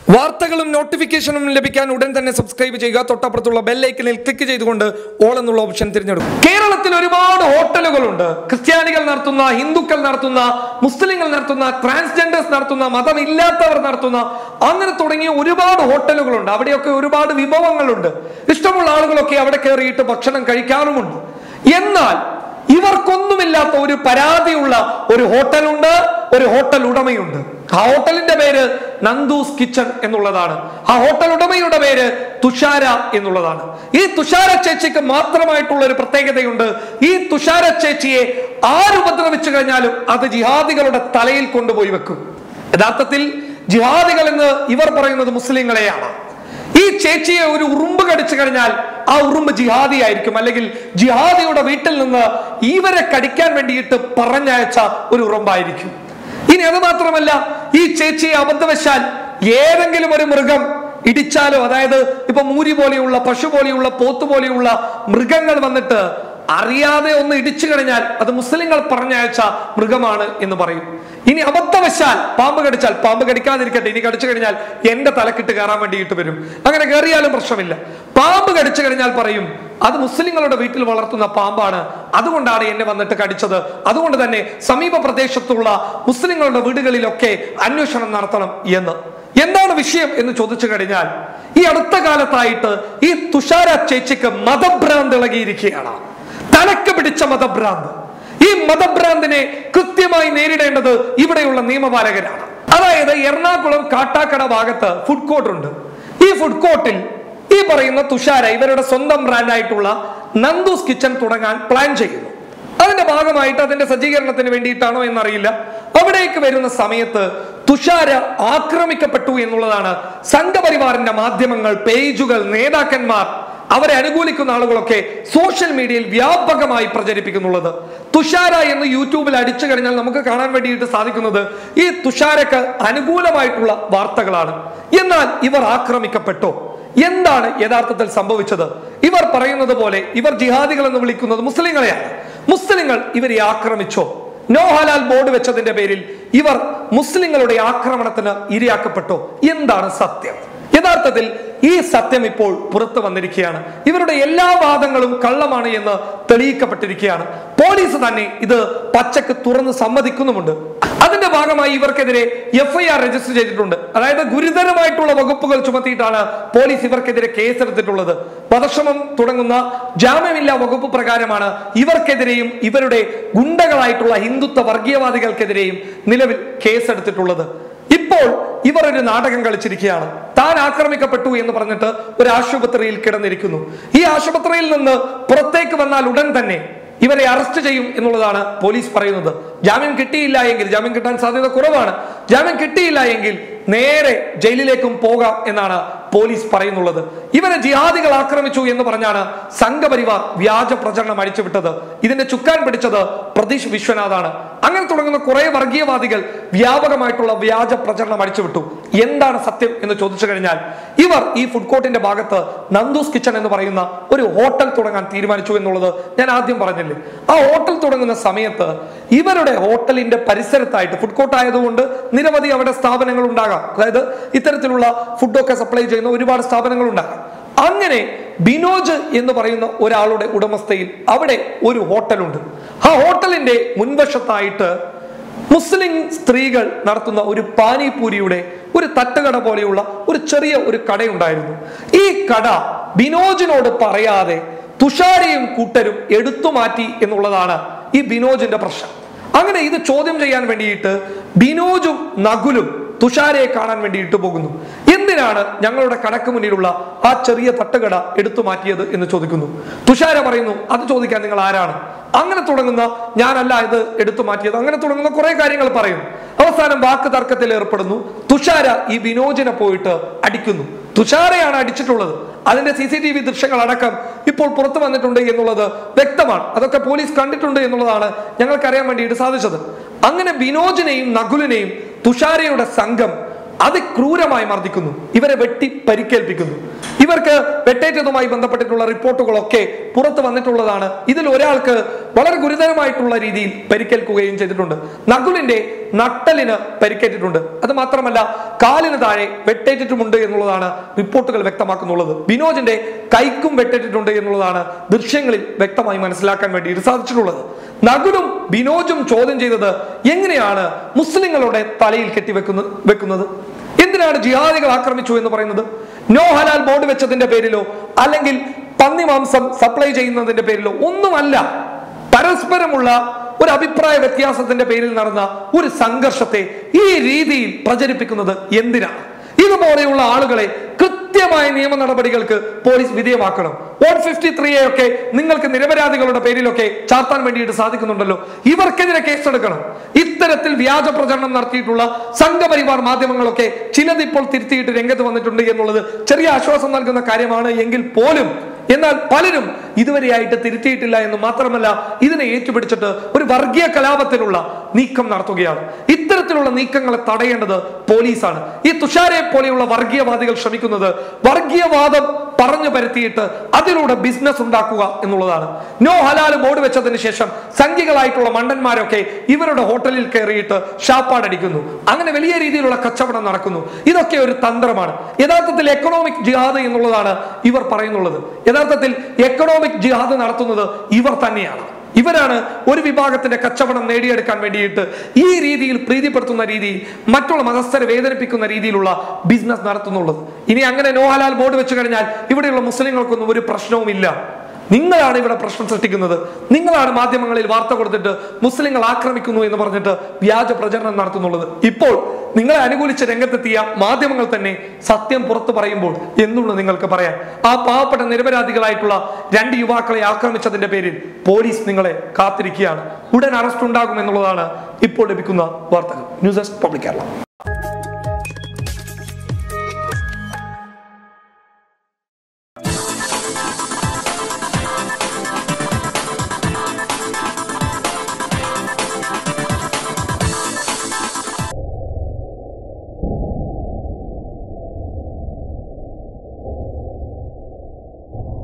വാർത്തകളും നോട്ടിഫിക്കേഷനും ലഭിക്കാൻ ഉടൻ തന്നെ സബ്സ്ക്രൈബ് ചെയ്യുക. തൊട്ടപ്പുറത്തുള്ള ബെൽ ഐക്കണിൽ ക്ലിക്ക് ചെയ്തുകൊണ്ട് ഓൾ എന്നുള്ള ഓപ്ഷൻ തിരഞ്ഞെടുക്കും. കേരളത്തിൽ ഒരുപാട് ഹോട്ടലുകളുണ്ട്. ക്രിസ്ത്യാനികൾ നടത്തുന്ന, ഹിന്ദുക്കൾ നടത്തുന്ന, മുസ്ലിങ്ങൾ നടത്തുന്ന, ട്രാൻസ്ജെൻഡേഴ്സ് നടത്തുന്ന, മതമില്ലാത്തവർ നടത്തുന്ന, അങ്ങനെ തുടങ്ങിയ ഒരുപാട് ഹോട്ടലുകളുണ്ട്. അവിടെയൊക്കെ ഒരുപാട് വിഭവങ്ങളുണ്ട്. ഇഷ്ടമുള്ള ആളുകളൊക്കെ അവിടെ കയറിയിട്ട് ഭക്ഷണം കഴിക്കാറുമുണ്ട്. എന്നാൽ ഇവർക്കൊന്നുമില്ലാത്ത ഒരു പരാതിയുള്ള ഒരു ഹോട്ടലുണ്ട്, ഒരു ഹോട്ടൽ ഉടമയുണ്ട്. ആ ഹോട്ടലിന്റെ പേര് നന്ദൂസ് കിച്ചൺ എന്നുള്ളതാണ്. ആ ഹോട്ടൽ ഉടമയുടെ പേര് തുഷാര എന്നുള്ളതാണ്. ഈ തുഷാര ചേച്ചിക്ക് മാത്രമായിട്ടുള്ള ഒരു പ്രത്യേകതയുണ്ട്. ഈ തുഷാര ചേച്ചിയെ ആരുപദ്രവിച്ചു കഴിഞ്ഞാലും അത് ജിഹാദികളുടെ തലയിൽ കൊണ്ടുപോയി വെക്കും. യഥാർത്ഥത്തിൽ ജിഹാദികൾ എന്ന് ഇവർ പറയുന്നത് മുസ്ലിങ്ങളെയാണ്. ഈ ചേച്ചിയെ ഒരു ഉറുമ്പ് കടിച്ചു കഴിഞ്ഞാൽ ആ ഉറുമ്പ് ജിഹാദി ആയിരിക്കും, അല്ലെങ്കിൽ ജിഹാദിയുടെ വീട്ടിൽ നിന്ന് ഇവരെ കടിക്കാൻ വേണ്ടിയിട്ട് പറഞ്ഞയച്ച ഒരു ഉറുമ്പായിരിക്കും. ഇനി അത് മാത്രമല്ല, ഈ ചേച്ചിയെ അബദ്ധവശാൽ ഏതെങ്കിലും ഒരു മൃഗം ഇടിച്ചാലോ, അതായത് ഇപ്പൊ മൂരി പോലെയുള്ള, പശു പോലെയുള്ള, പോത്ത് പോലെയുള്ള മൃഗങ്ങൾ വന്നിട്ട് അറിയാതെ ഒന്ന് ഇടിച്ചു കഴിഞ്ഞാൽ അത് മുസ്ലിങ്ങൾ പറഞ്ഞയച്ച മൃഗമാണ് എന്ന് പറയും. ഇനി അബദ്ധവശാൽ പാമ്പ് കടിച്ചാൽ, പാമ്പ് കടിക്കാതിരിക്കട്ടെ, ഇനി കടിച്ചു കഴിഞ്ഞാൽ എന്റെ തലക്കിട്ട് കയറാൻ വേണ്ടിയിട്ട് വരും. അങ്ങനെ കയറിയാലും പ്രശ്നമില്ല. പാമ്പ് കടിച്ചു കഴിഞ്ഞാൽ പറയും അത് മുസ്ലിങ്ങളുടെ വീട്ടിൽ വളർത്തുന്ന പാമ്പാണ്, അതുകൊണ്ടാണ് എന്നെ വന്നിട്ട് കടിച്ചത്. അതുകൊണ്ട് തന്നെ സമീപ പ്രദേശത്തുള്ള മുസ്ലിങ്ങളുടെ വീടുകളിലൊക്കെ അന്വേഷണം നടത്തണം എന്ന്. എന്താണ് വിഷയം എന്ന് ചോദിച്ചു കഴിഞ്ഞാൽ, ഈ അടുത്ത കാലത്തായിട്ട് ഈ തുഷാര ചേച്ചിക്ക് മതഭ്രാന്ത് ഇളകിയിരിക്കുകയാണ്. തലക്ക് പിടിച്ച മതഭ്രാന്ത്. ഈ മതഭ്രാന്തിനെ കൃത്യമായി നേരിടേണ്ടത് ഇവിടെയുള്ള നിയമപാലകരാണ്. അതായത് എറണാകുളം കാട്ടാക്കട ഭാഗത്ത് ഫുഡ് കോർട്ട് ഉണ്ട്. ഈ ഫുഡ് കോർട്ടിൽ ഈ പറയുന്ന തുഷാര ഇവരുടെ സ്വന്തം ബ്രാൻഡായിട്ടുള്ള നന്ദൂസ് കിച്ചൺ തുടങ്ങാൻ പ്ലാൻ ചെയ്യുന്നു. അതിന്റെ ഭാഗമായിട്ട് അതിന്റെ സജ്ജീകരണത്തിന് വേണ്ടിയിട്ടാണോ എന്നറിയില്ല, അവിടേക്ക് വരുന്ന സമയത്ത് തുഷാര ആക്രമിക്കപ്പെട്ടു എന്നുള്ളതാണ് സംഘപരിവാറിന്റെ മാധ്യമങ്ങൾ, പേജുകൾ, നേതാക്കന്മാർ, അവരെ അനുകൂലിക്കുന്ന ആളുകളൊക്കെ സോഷ്യൽ മീഡിയയിൽ വ്യാപകമായി പ്രചരിപ്പിക്കുന്നുള്ളത്. തുഷാര എന്ന് യൂട്യൂബിൽ അടിച്ചു കഴിഞ്ഞാൽ നമുക്ക് കാണാൻ വേണ്ടിയിട്ട് സാധിക്കുന്നത് ഈ തുഷാരക്ക് അനുകൂലമായിട്ടുള്ള വാർത്തകളാണ്. എന്നാൽ ഇവർ ആക്രമിക്കപ്പെട്ടോ? എന്താണ് യഥാർത്ഥത്തിൽ സംഭവിച്ചത്? ഇവർ പറയുന്നത് പോലെ ഇവർ ജിഹാദികൾ എന്ന് വിളിക്കുന്നത് മുസ്ലിങ്ങളെയാണ്. മുസ്ലിങ്ങൾ ഇവരെ ആക്രമിച്ചോ? നോ ഹലാൽ ബോർഡ് വെച്ചതിന്റെ പേരിൽ ഇവർ മുസ്ലിങ്ങളുടെ ആക്രമണത്തിന് ഇരയാക്കപ്പെട്ടോ? എന്താണ് സത്യം? യഥാർത്ഥത്തിൽ ഈ സത്യം ഇപ്പോൾ പുറത്തു വന്നിരിക്കുകയാണ്. ഇവരുടെ എല്ലാ വാദങ്ങളും കള്ളമാണ് എന്ന് തെളിയിക്കപ്പെട്ടിരിക്കുകയാണ്. പോലീസ് തന്നെ ഇത് പച്ചക്ക് തുറന്ന് സമ്മതിക്കുന്നുമുണ്ട്. അതിന്റെ ഭാഗമായി ഇവർക്കെതിരെ FIR രജിസ്റ്റർ ചെയ്തിട്ടുണ്ട്. അതായത് ഗുരുതരമായിട്ടുള്ള വകുപ്പുകൾ ചുമത്തിയിട്ടാണ് പോലീസ് ഇവർക്കെതിരെ കേസെടുത്തിട്ടുള്ളത്. വധശ്രമം തുടങ്ങുന്ന ജാമ്യമില്ലാ വകുപ്പ് പ്രകാരമാണ് ഇവർക്കെതിരെയും ഇവരുടെ ഗുണ്ടകളായിട്ടുള്ള ഹിന്ദുത്വ വർഗീയവാദികൾക്കെതിരെയും നിലവിൽ കേസെടുത്തിട്ടുള്ളത്. ഇപ്പോൾ ഇവർ ഒരു നാടകം കളിച്ചിരിക്കുകയാണ്. താൻ ആക്രമിക്കപ്പെട്ടു എന്ന് പറഞ്ഞിട്ട് ഒരു ആശുപത്രിയിൽ കിടന്നിരിക്കുന്നു. ഈ ആശുപത്രിയിൽ നിന്ന് പുറത്തേക്ക് വന്നാൽ ഉടൻ തന്നെ ഇവരെ അറസ്റ്റ് ചെയ്യും എന്നുള്ളതാണ് പോലീസ് പറയുന്നത്. ജാമ്യം കിട്ടിയില്ല എങ്കിൽ, ജാമ്യം കിട്ടാൻ സാധ്യത കുറവാണ്, ജാമ്യം കിട്ടിയില്ല എങ്കിൽ നേരെ ജയിലിലേക്കും പോകാം എന്നാണ് പോലീസ് പറയുന്നുള്ളത്. ഇവരെ ജിഹാദികൾ ആക്രമിച്ചു എന്ന് പറഞ്ഞാണ് സംഘപരിവാർ വ്യാജ പ്രചരണം അടിച്ചുവിട്ടത്. ഇതിന്റെ ചുക്കാൻ പിടിച്ചത് പ്രതീഷ് വിശ്വനാഥാണ്. അങ്ങനെ തുടങ്ങുന്ന കുറെ വർഗീയവാദികൾ വ്യാപകമായിട്ടുള്ള വ്യാജ പ്രചരണം അടിച്ചുവിട്ടു. എന്താണ് സത്യം എന്ന് ചോദിച്ചു കഴിഞ്ഞാൽ, ഇവർ ഈ ഫുഡ് കോർട്ടിന്റെ ഭാഗത്ത് നന്ദൂസ് കിച്ചൺ എന്ന് പറയുന്ന ഒരു ഹോട്ടൽ തുടങ്ങാൻ തീരുമാനിച്ചു എന്നുള്ളത് ഞാൻ ആദ്യം പറഞ്ഞില്ലേ. ആ ഹോട്ടൽ തുടങ്ങുന്ന സമയത്ത് ഇവരുടെ ഹോട്ടലിന്റെ പരിസരത്തായിട്ട്, ഫുഡ് കോർട്ട് ആയതുകൊണ്ട് നിരവധി അവിടെ സ്ഥാപനങ്ങൾ ഉണ്ടാകാം, അതായത് ഇത്തരത്തിലുള്ള ഫുഡൊക്കെ സപ്ലൈ ചെയ്യുന്ന ഒരുപാട് സ്ഥാപനങ്ങൾ ഉണ്ടാകാം. അങ്ങനെ ബിനോജ് എന്ന് പറയുന്ന ഒരാളുടെ ഉടമസ്ഥയിൽ അവിടെ ഒരു ഹോട്ടലുണ്ട്. ആ ഹോട്ടലിന്റെ മുൻവശത്തായിട്ട് മുസ്ലിം സ്ത്രീകൾ നടത്തുന്ന ഒരു പാനിപൂരിയുടെ ഒരു തട്ടുകട പോലെയുള്ള ഒരു ചെറിയ ഒരു കടയുണ്ടായിരുന്നു. ഈ കട ബിനോജിനോട് പറയാതെ തുഷാരയും കൂട്ടരും എടുത്തുമാറ്റി എന്നുള്ളതാണ് ഈ ബിനോജിന്റെ പ്രശ്നം. അങ്ങനെ ഇത് ചോദ്യം ചെയ്യാൻ വേണ്ടിയിട്ട് ബിനോജും നകുലും തുഷാരയെ കാണാൻ വേണ്ടിയിട്ട് പോകുന്നു. എന്തിനാണ് ഞങ്ങളുടെ കടക്ക് മുന്നിലുള്ള ആ ചെറിയ തട്ടുകട എടുത്തു മാറ്റിയത് എന്ന് ചോദിക്കുന്നു. തുഷാര പറയുന്നു, അത് ചോദിക്കാൻ നിങ്ങൾ ആരാണ്? അങ്ങനെ തുടങ്ങുന്ന, ഞാനല്ല ഇത് എടുത്തു മാറ്റിയത്, അങ്ങനെ തുടങ്ങുന്ന കുറെ കാര്യങ്ങൾ പറയുന്നു. അവസാനം വാക്ക് തർക്കത്തിൽ ഏർപ്പെടുന്നു. തുഷാര ഈ ബിനോജിനെ പോയിട്ട് അടിക്കുന്നു. തുഷാരയാണ് അടിച്ചിട്ടുള്ളത്. അതിന്റെ CCTV ദൃശ്യങ്ങൾ അടക്കം ഇപ്പോൾ പുറത്തു വന്നിട്ടുണ്ട് എന്നുള്ളത് വ്യക്തമാണ്. അതൊക്കെ പോലീസ് കണ്ടിട്ടുണ്ട് എന്നുള്ളതാണ് ഞങ്ങൾക്ക് അറിയാൻ വേണ്ടിയിട്ട് സാധിച്ചത്. അങ്ങനെ ബിനോജിനെയും നകുലിനെയും തുഷാരയുടെ സംഘം അതിക്രൂരമായി മർദ്ദിക്കുന്നു. ഇവരെ വെട്ടി പരിക്കേൽപ്പിക്കുന്നു. ഇവർക്ക് വെട്ടേറ്റതുമായി ബന്ധപ്പെട്ടിട്ടുള്ള റിപ്പോർട്ടുകളൊക്കെ പുറത്തു വന്നിട്ടുള്ളതാണ്. ഇതിൽ ഒരാൾക്ക് വളരെ ഗുരുതരമായിട്ടുള്ള രീതിയിൽ പരിക്കേൽക്കുകയും ചെയ്തിട്ടുണ്ട്. നകുലിന്റെ നട്ടലിന് പരിക്കേറ്റിട്ടുണ്ട്. അത് മാത്രമല്ല കാലിന് താഴെ വെട്ടേറ്റിട്ടുമുണ്ട് എന്നുള്ളതാണ് റിപ്പോർട്ടുകൾ വ്യക്തമാക്കുന്നുള്ളത്. ബിനോജിന്റെ കൈക്കും വെട്ടേറ്റിട്ടുണ്ട് എന്നുള്ളതാണ് ദൃശ്യങ്ങളിൽ വ്യക്തമായി മനസ്സിലാക്കാൻ വേണ്ടി സാധിച്ചിട്ടുള്ളത്. നകുലും ബിനോജും ചോദ്യം ചെയ്തത് എങ്ങനെയാണ് മുസ്ലിങ്ങളുടെ തലയിൽ വെക്കുന്നത്, എന്തിനാണ് ജിഹാദികൾ ആക്രമിച്ചു എന്ന് പറയുന്നത്? നോ ഹലാൽ ബോർഡ് വെച്ചതിന്റെ പേരിലോ അല്ലെങ്കിൽ പന്നി മാംസം സപ്ലൈ ചെയ്യുന്നതിന്റെ പേരിലോ ഒന്നുമല്ല. പരസ്പരമുള്ള ഒരു അഭിപ്രായ വ്യത്യാസത്തിന്റെ പേരിൽ നടന്ന ഒരു സംഘർഷത്തെ ഈ രീതിയിൽ പ്രചരിപ്പിക്കുന്നത് എന്തിനാണ്? ഇതുപോലെയുള്ള ആളുകളെ കൃത്യമായ നിയമ നടപടികൾക്ക് പോലീസ് വിധേയമാക്കണം. 153 ഒക്കെ നിങ്ങൾക്ക് നിരപരാധികളുടെ പേരിലൊക്കെ ചാർത്താൻ വേണ്ടിയിട്ട് സാധിക്കുന്നുണ്ടല്ലോ. ഇവർക്കെതിരെ കേസെടുക്കണം. ഇത്തരത്തിൽ വ്യാജ പ്രചരണം നടത്തിയിട്ടുള്ള സംഘപരിവാർ മാധ്യമങ്ങളൊക്കെ ചിലത് ഇപ്പോൾ തിരുത്തിയിട്ട് രംഗത്ത് വന്നിട്ടുണ്ട് എന്നുള്ളത് ചെറിയ ആശ്വാസം നൽകുന്ന കാര്യമാണ് എങ്കിൽ പോലും എന്നാൽ പലരും ഇതുവരെയായിട്ട് തിരുത്തിയിട്ടില്ല എന്ന് മാത്രമല്ല ഇതിനെ ഏറ്റുപിടിച്ചിട്ട് ഒരു വർഗീയ കലാപത്തിലുള്ള നീക്കം നടത്തുകയാണ്. ഇത്തരത്തിലുള്ള നീക്കങ്ങളെ തടയേണ്ടത് പോലീസാണ്. ഈ തുഷാരെ പോലെയുള്ള വർഗീയവാദികൾ ശ്രമിക്കുന്നത് വർഗീയവാദം പറഞ്ഞു പരത്തിയിട്ട് അതിലൂടെ ബിസിനസ് ഉണ്ടാക്കുക എന്നുള്ളതാണ്. നോ ഹലാൽ ബോർഡ് വെച്ചതിന് ശേഷം സംഘികളായിട്ടുള്ള മണ്ടന്മാരൊക്കെ ഇവരുടെ ഹോട്ടലിൽ കയറിയിട്ട് ഷാപ്പാടടിക്കുന്നു. അങ്ങനെ വലിയ രീതിയിലുള്ള കച്ചവടം നടക്കുന്നു. ഇതൊക്കെ ഒരു തന്ത്രമാണ്. യഥാർത്ഥത്തിൽ എക്കണോമിക് ജിഹാദ് എന്നുള്ളതാണ് ഇവർ പറയുന്നുള്ളത്. യഥാർത്ഥത്തിൽ എക്കണോമിക് ജിഹാദ് നടത്തുന്നത് ഇവർ തന്നെയാണ്. ഇവരാണ് ഒരു വിഭാഗത്തിന്റെ കച്ചവടം നേടിയെടുക്കാൻ വേണ്ടിയിട്ട് ഈ രീതിയിൽ പ്രീതിപ്പെടുത്തുന്ന രീതിയിൽ മറ്റുള്ള മതസ്ഥരെ വേദനിപ്പിക്കുന്ന രീതിയിലുള്ള ബിസിനസ് നടത്തുന്നുള്ളത്. ഇനി അങ്ങനെ നോ ഹലാൽ ബോർഡ് വെച്ച് കഴിഞ്ഞാൽ ഇവിടെയുള്ള മുസ്ലിങ്ങൾക്കൊന്നും ഒരു പ്രശ്നവുമില്ല. നിങ്ങളാണ് ഇവിടെ പ്രശ്നം സൃഷ്ടിക്കുന്നത്. നിങ്ങളാണ് മാധ്യമങ്ങളിൽ വാർത്ത കൊടുത്തിട്ട് മുസ്ലിങ്ങൾ ആക്രമിക്കുന്നു എന്ന് പറഞ്ഞിട്ട് വ്യാജ പ്രചരണം നടത്തുന്നുള്ളത്. ഇപ്പോൾ നിങ്ങളെ അനുകൂലിച്ച് രംഗത്തെത്തിയ മാധ്യമങ്ങൾ തന്നെ സത്യം പുറത്തു പറയുമ്പോൾ എന്നുള്ള നിങ്ങൾക്ക് പറയാം. ആ പാവപ്പെട്ട നിരപരാധികളായിട്ടുള്ള 2 യുവാക്കളെ ആക്രമിച്ചതിന്റെ പേരിൽ പോലീസ് നിങ്ങളെ കാത്തിരിക്കുകയാണ്. ഉടൻ അറസ്റ്റ് ഉണ്ടാകും എന്നുള്ളതാണ് ഇപ്പോൾ ലഭിക്കുന്ന വാർത്തകൾ. News desk public Kerala.